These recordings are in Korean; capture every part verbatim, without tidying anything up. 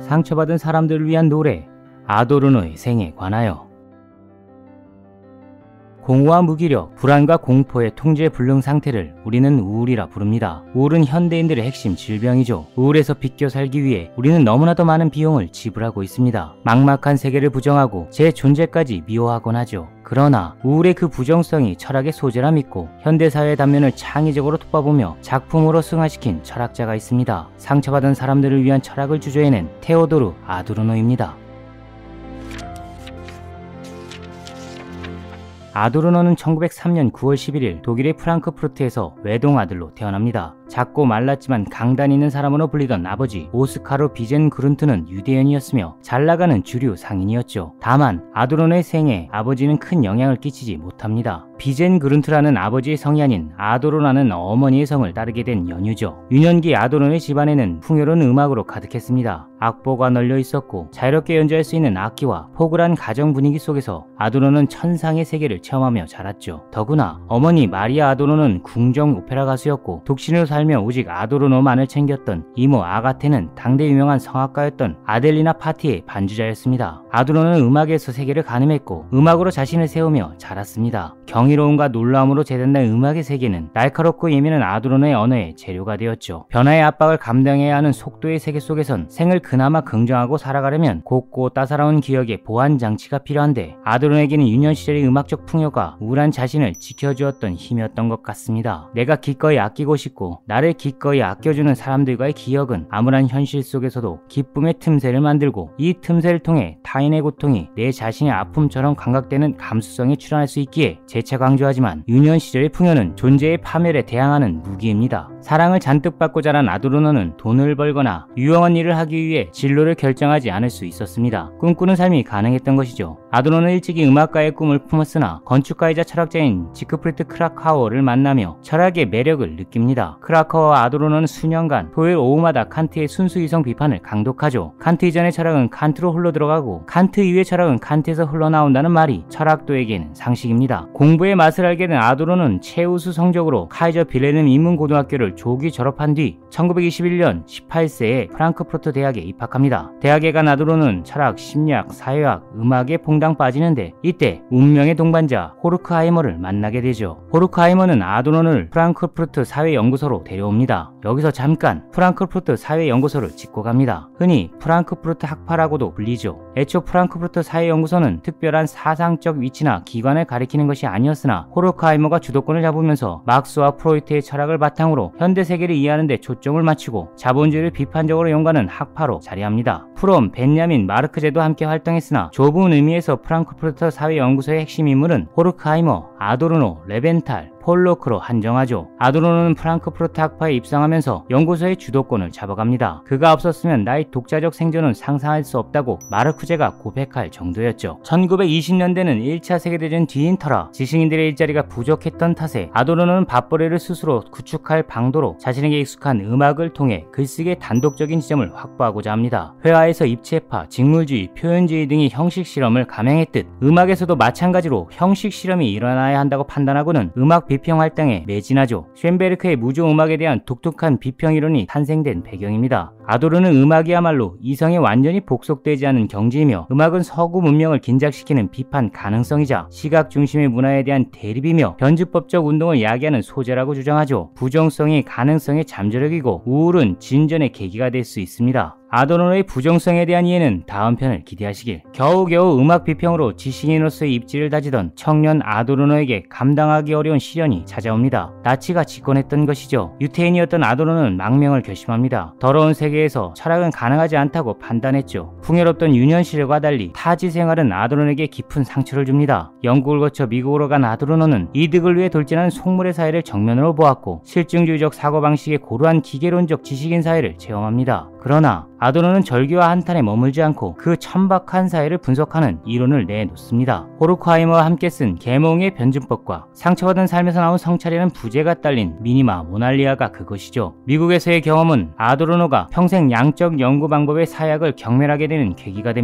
상처받은 사람들을 위한 노래, 아도르노의 생에 관하여. 공허와 무기력, 불안과 공포의 통제불능 상태를 우리는 우울이라 부릅니다. 우울은 현대인들의 핵심 질병이죠. 우울에서 비껴 살기 위해 우리는 너무나도 많은 비용을 지불하고 있습니다. 막막한 세계를 부정하고 제 존재까지 미워하곤 하죠. 그러나 우울의 그 부정성이 철학의 소재라 믿고 현대사회의 단면을 창의적으로 톱어보며 작품으로 승화시킨 철학자가 있습니다. 상처받은 사람들을 위한 철학을 주저해낸 테오도르 아도르노입니다. 아도르노는 천구백삼 년 구월 십일일 독일의 프랑크푸르트에서 외동아들로 태어납니다. 작고 말랐지만 강단 있는 사람으로 불리던 아버지 오스카르 비젠그룬트는 유대인이었으며 잘나가는 주류 상인이었죠. 다만 아도르노의 생에 아버지는 큰 영향을 끼치지 못합니다. 비젠그룬트라는 아버지의 성이 아닌 아도르노라는 어머니의 성을 따르게 된 연유죠. 유년기 아도르노의 집안에는 풍요로운 음악으로 가득했습니다. 악보가 널려 있었고 자유롭게 연주할 수 있는 악기와 포근한 가정 분위기 속에서 아도르노는 천상의 세계를 체험하며 자랐죠. 더구나 어머니 마리아 아도르노는 궁정 오페라 가수였고 독신으로 살며 오직 아도르노만을 챙겼던 이모 아가테는 당대 유명한 성악가였던 아델리나 파티의 반주자였습니다. 아도르노는 음악에서 세계를 가늠했고 음악으로 자신을 세우며 자랐습니다. 경이로움과 놀라움으로 재단된 음악의 세계는 날카롭고 예민한 아도르노의 언어의 재료가 되었죠. 변화의 압박을 감당해야 하는 속도의 세계 속에선 생을 그나마 긍정하고 살아가려면 곱고 따사로운 기억의 보완 장치가 필요한데 아도르노에게는 유년 시절의 음악적 풍요가 우울한 자신을 지켜주었던 힘이었던 것 같습니다. 내가 기꺼이 아끼고 싶고 나를 기꺼이 아껴주는 사람들과의 기억은 암울한 현실 속에서도 기쁨의 틈새를 만들고 이 틈새를 통해 타인의 고통이 내 자신의 아픔처럼 감각되는 감수성이 출현할 수 있기에 재차 강조하지만 유년 시절의 풍요는 존재의 파멸에 대항하는 무기입니다. 사랑을 잔뜩 받고 자란 아도르노는 돈을 벌거나 유용한 일을 하기 위해 진로를 결정하지 않을 수 있었습니다. 꿈꾸는 삶이 가능했던 것이죠. 아도르노는 일찍이 음악가의 꿈을 품었으나 건축가이자 철학자인 지크프리트 크라카워를 만나며 철학의 매력을 느낍니다. 크라카워와 아도르노는 수년간 토요일 오후마다 칸트의 순수 이성 비판을 강독하죠. 칸트 이전의 철학은 칸트로 흘러 들어가고 칸트 이후의 철학은 칸트에서 흘러나온다는 말이 철학도에게는 상식입니다. 공부의 맛을 알게 된 아도르노는 최우수 성적으로 카이저 빌헬름 인문고등학교를 조기 졸업한 뒤 천구백이십일 년 십팔 세에 프랑크푸르트 대학에 입학합니다. 대학에 간 아도르노는 철학, 심리학, 사회학, 음악에 퐁당 빠지는데 이때 운명의 동반자 호르크하이머를 만나게 되죠. 호르크하이머는 아도르노를 프랑크푸르트 사회연구소로 데려옵니다. 여기서 잠깐 프랑크푸르트 사회연구소를 짚고 갑니다. 흔히 프랑크푸르트 학파라고도 불리죠. 애초 프랑크푸르트 사회연구소는 특별한 사상적 위치나 기관을 가리키는 것이 아니었으나 호르크하이머가 주도권을 잡으면서 막스와 프로이트의 철학을 바탕으로 현대 세계를 이해하는 데 초점을 맞추고 자본주의를 비판적으로 연구하는 학파로 자리합니다. 프롬, 벤야민, 마르크제도 함께 활동했으나 좁은 의미에서 프랑크푸르트 사회연구소의 핵심 인물은 호르크하이머, 아도르노, 레벤탈, 폴 로크로 한정하죠. 아도르노는 프랑크푸르트 학파에 입성하면서 연구소의 주도권을 잡아갑니다. 그가 없었으면 나의 독자적 생존은 상상할 수 없다고 마르크제가 고백할 정도였죠. 천구백이십 년대는 일 차 세계대전 뒤인 터라 지식인들의 일자리가 부족했던 탓에 아도르노는 밥벌이를 스스로 구축할 방도로 자신에게 익숙한 음악을 통해 글쓰기의 단독적인 지점을 확보하고자 합니다. 회화에서 입체파, 직물주의, 표현주의 등의 형식 실험을 감행했듯 음악에서도 마찬가지로 형식 실험이 일어나야 한다고 판단하고는 음악 비평 활동에 매진하죠. 쇤베르크의 무조음악에 대한 독특한 비평 이론이 탄생된 배경입니다. 아도르는 음악이야말로 이성에 완전히 복속되지 않은 경지이며 음악은 서구 문명을 긴장시키는 비판 가능성이자 시각 중심의 문화에 대한 대립이며 변주법적 운동을 야기하는 소재라고 주장하죠. 부정성이 가능성의 잠재력이고 우울은 진전의 계기가 될 수 있습니다. 아도르노의 부정성에 대한 이해는 다음 편을 기대하시길. 겨우겨우 음악 비평으로 지식인으로서의 입지를 다지던 청년 아도르노에게 감당하기 어려운 시련이 찾아옵니다. 나치가 집권했던 것이죠. 유태인이었던 아도르노는 망명을 결심합니다. 더러운 세계에서 철학은 가능하지 않다고 판단했죠. 풍요롭던 유년 시절과 달리 타지 생활은 아도르노에게 깊은 상처를 줍니다. 영국을 거쳐 미국으로 간 아도르노는 이득을 위해 돌진하는 속물의 사회를 정면으로 보았고 실증주의적 사고방식의 고루한 기계론적 지식인 사회를 체험합니다. 그러나 아도르노는 절규와 한탄에 머물지 않고 그 천박한 사회를 분석하는 이론을 내놓습니다. 호르크하이머와 함께 쓴 계몽의 변증법과 상처받은 삶에서 나온 성찰이라는 부제가 딸린 미니마 모날리아가 그것이죠. 미국에서의 경험은 아도르노가 평생 양적 연구 방법의 사약을 경멸하게 되는 계기가 됩니다.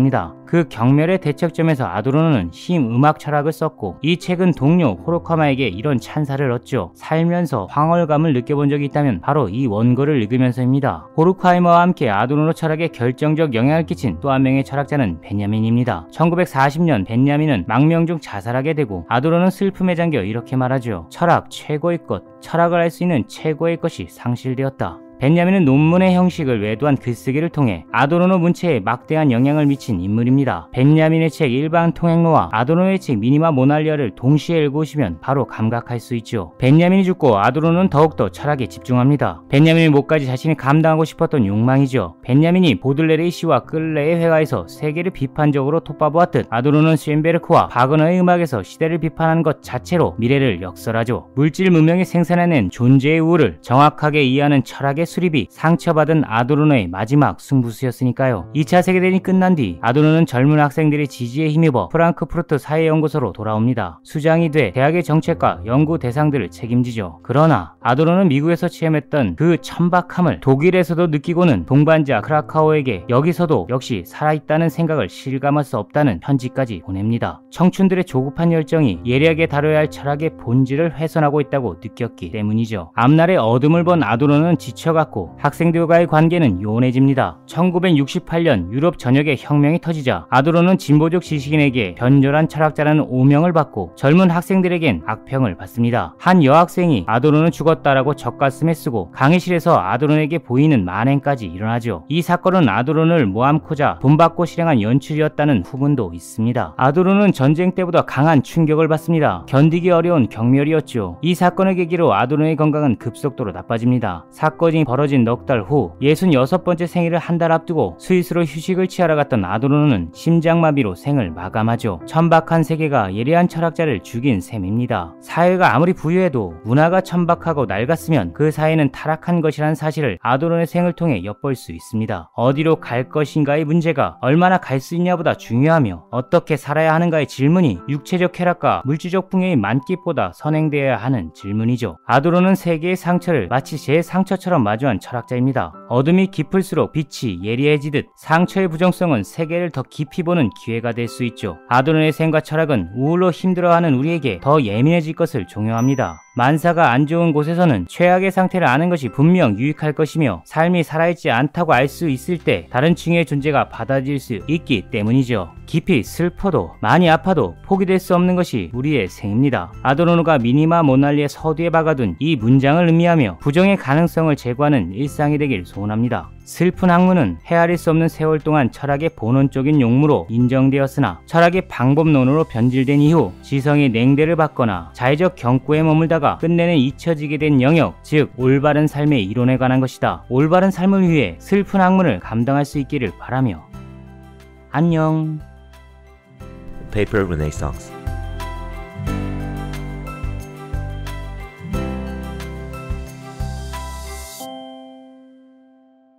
그 경멸의 대척점에서 아도르노는 힘 음악 철학을 썼고 이 책은 동료 호로카마에게 이런 찬사를 얻죠. 살면서 황홀감을 느껴본 적이 있다면 바로 이 원고를 읽으면서입니다. 호르카이머와 함께 아도르노 철학에 결정적 영향을 끼친 또 한 명의 철학자는 벤야민입니다. 천구백사십 년 벤야민은 망명 중 자살하게 되고 아도르노는 슬픔에 잠겨 이렇게 말하죠. 철학 최고의 것, 철학을 할 수 있는 최고의 것이 상실되었다. 벤야민은 논문의 형식을 외도한 글쓰기를 통해 아도르노 문체에 막대한 영향을 미친 인물입니다. 벤야민의 책 일반 통행로와 아도르노의 책 미니마 모날리아를 동시에 읽어보시면 바로 감각할 수 있죠. 벤야민이 죽고 아도르노는 더욱더 철학에 집중합니다. 벤야민의 몫까지 자신이 감당하고 싶었던 욕망이죠. 벤야민이 보들레르의 시와 끌레의 회화에서 세계를 비판적으로 톱바보았듯 아도르노는 쇤베르크와 바그너의 음악에서 시대를 비판하는 것 자체로 미래를 역설하죠. 물질 문명이 생산해낸 존재의 우를 정확하게 이해하는 철학의 수립이 상처받은 아도르노의 마지막 승부수였으니까요. 이 차 세계대전이 끝난 뒤 아도르노는 젊은 학생들의 지지에 힘입어 프랑크푸르트 사회연구소로 돌아옵니다. 수장이 돼 대학의 정책과 연구 대상들을 책임지죠. 그러나 아도르노는 미국에서 체험했던 그 천박함을 독일에서도 느끼고는 동반자 크라카오에게 여기서도 역시 살아있다는 생각을 실감할 수 없다는 편지까지 보냅니다. 청춘들의 조급한 열정이 예리하게 다뤄야 할 철학의 본질을 훼손하고 있다고 느꼈기 때문이죠. 앞날의 어둠을 본 아도르노는 지쳐가 학생들과의 관계는 요원해집니다. 천구백육십팔 년 유럽 전역에 혁명이 터지자 아도르노는 진보적 지식인에게 변절한 철학자라는 오명을 받고 젊은 학생들에겐 악평을 받습니다. 한 여학생이 아도르노는 죽었다라고 젖가슴에 쓰고 강의실에서 아도르노에게 보이는 만행까지 일어나죠. 이 사건은 아도르노를 모함코자 돈 받고 실행한 연출이었다는 후문도 있습니다. 아도르노는 전쟁 때보다 강한 충격을 받습니다. 견디기 어려운 경멸이었죠. 이 사건을 계기로 아도르노의 건강은 급속도로 나빠집니다. 사건이 벌어진 넉 달 후 예순여섯 번째 생일을 한 달 앞두고 스위스로 휴식을 취하러 갔던 아도르노는 심장마비로 생을 마감하죠. 천박한 세계가 예리한 철학자를 죽인 셈입니다. 사회가 아무리 부유해도 문화가 천박하고 낡았으면 그 사회는 타락한 것이라는 사실을 아도르노의 생을 통해 엿볼 수 있습니다. 어디로 갈 것인가의 문제가 얼마나 갈 수 있냐보다 중요하며 어떻게 살아야 하는가의 질문이 육체적 쾌락과 물질적 풍요의 만끽보다 선행되어야 하는 질문이죠. 아도르노는 세계의 상처를 마치 제 상처처럼 마주한 철학자입니다. 어둠이 깊을수록 빛이 예리해지듯 상처의 부정성은 세계를 더 깊이 보는 기회가 될 수 있죠. 아도르노의 생과 철학은 우울로 힘들어하는 우리에게 더 예민해질 것을 종용합니다. 만사가 안 좋은 곳에서는 최악의 상태를 아는 것이 분명 유익할 것이며 삶이 살아있지 않다고 알 수 있을 때 다른 층의 존재가 받아들일 수 있기 때문이죠. 깊이 슬퍼도 많이 아파도 포기될 수 없는 것이 우리의 생입니다. 아도르노가 미니마 모날리의 서두에 박아둔 이 문장을 의미하며 부정의 가능성을 제거하는 일상이 되길 소원합니다. 슬픈 학문은 헤아릴 수 없는 세월 동안 철학의 본원적인 용무로 인정되었으나 철학의 방법론으로 변질된 이후 지성의 냉대를 받거나 자의적 경고에 머물다가 끝내는 잊혀지게 된 영역, 즉 올바른 삶의 이론에 관한 것이다. 올바른 삶을 위해 슬픈 학문을 감당할 수 있기를 바라며 안녕. Paper Renaissance